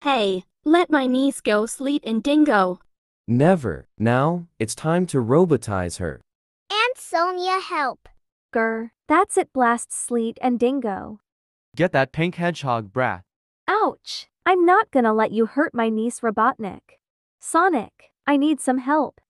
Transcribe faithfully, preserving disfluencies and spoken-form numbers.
Hey, let my niece go Sleet and Dingo. Never. Now, it's time to robotize her. Aunt Sonia, help. Grr, that's it, blast Sleet and Dingo. Get that pink hedgehog, brat. Ouch! I'm not gonna let you hurt my niece Robotnik. Sonic, I need some help.